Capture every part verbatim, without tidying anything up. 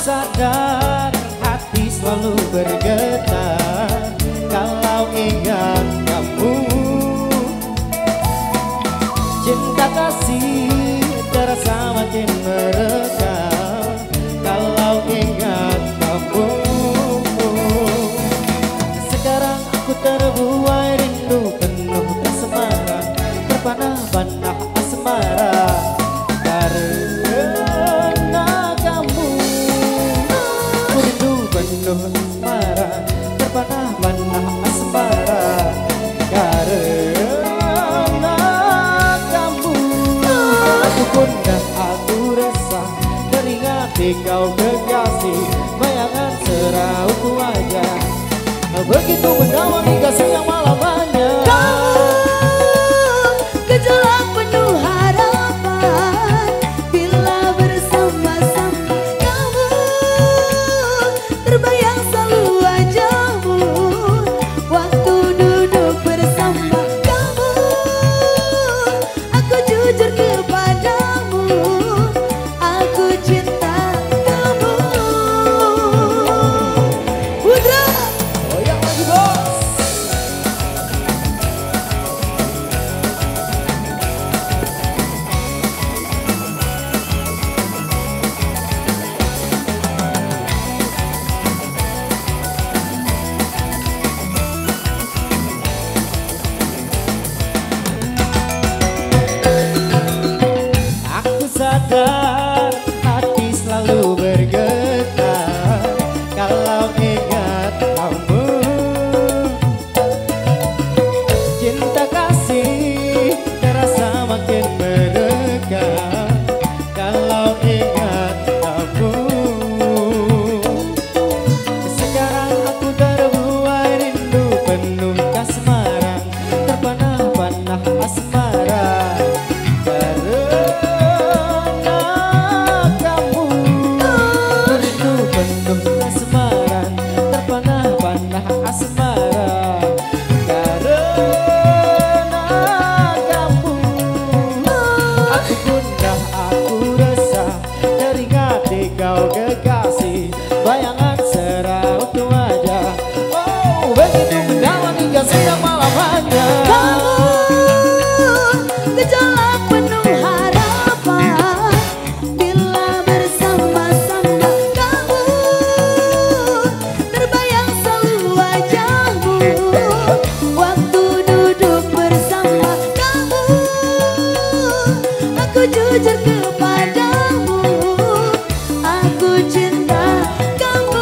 sadar hati selalu bergetar kalau ingat kamu. Cinta kasih terasa makin merekah kalau ingat kamu. Sekarang aku terbuai rindu penuh asmara, terpanah-panah asmara karena kamu. Ku rindu penuh asmara, terpanah-panah asmara karena kamu. Aku gundah, aku resah, teringat kau kekasih, bayangan seraut wajah begitu menawan kasih yang malamnya. Kamu gejolak penuh harapan bila bersama-sama. Kamu terbayang selalu wajahmu waktu duduk bersama. Kamu, aku jujur kepadamu, aku cinta kamu. Putra Goyang lagi bos. Aku sadar hati selalu bergetar kalau ingat kamu. Cinta kasih terasa makin merekah kalau ingat kamu. Sekarang aku terbuai rindu penuh kasmaran, terpanah-panah asmara karena kamu. Rindu penuh kasmaran, terpanah-panah asmara karena kamu. Aku gundah, aku resah, teringat kau kekasih, bayangan seraut wajah. Oh, begitu menawan hingga siang malam hanya. gejolak penuh harapan bila bersama-sama. Kamu terbayang selalu wajahmu waktu duduk bersama. Kamu, aku jujur kepadamu, aku cinta kamu.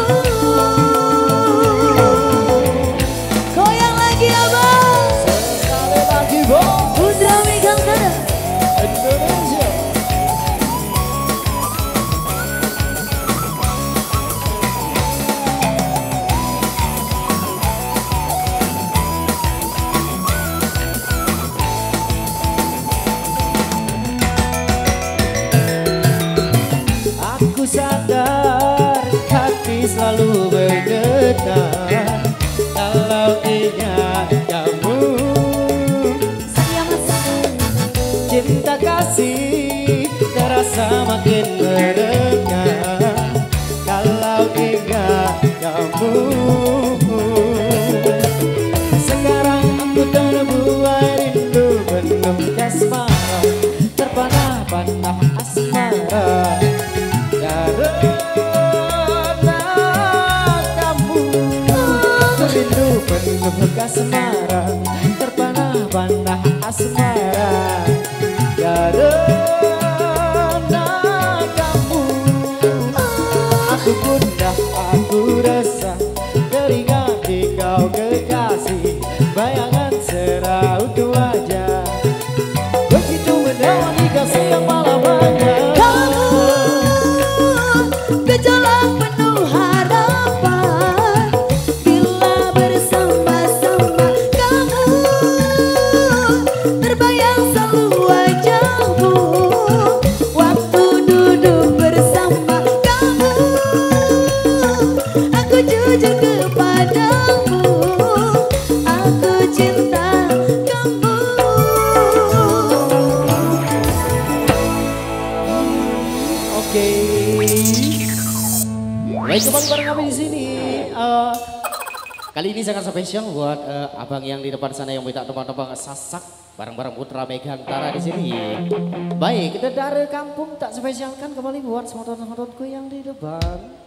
Goyang lagi abang, Sekali lagi bos. Putra megang dada. Indonesia. Aku sadar hati selalu bergetar kalau ingat kamu. Cinta kasih terasa makin merekah kalau ingat kamu. Sekarang aku terbuai rindu penuh kasmara, terpanah-panah asmara karena kamu. Rindu penuh kasmara, terpanah-panah asmara karena kamu. Aku gundah, aku resah, teringat kau kekasih, bayangan seraut wajah begitu menawan kasih yang malamnya. Kamu gejolak penuh harapan bila bersama-sama. Kamu terbayang selalu wajahmu Baik kembali bareng kami di sini. Uh, kali ini sangat spesial buat uh, abang yang di depan sana yang minta tebang-tebang sasak bareng-bareng Putra Megantara di sini. Baik, kita dari kampung tak spesialkan kembali buat semua teman-temanku yang di depan.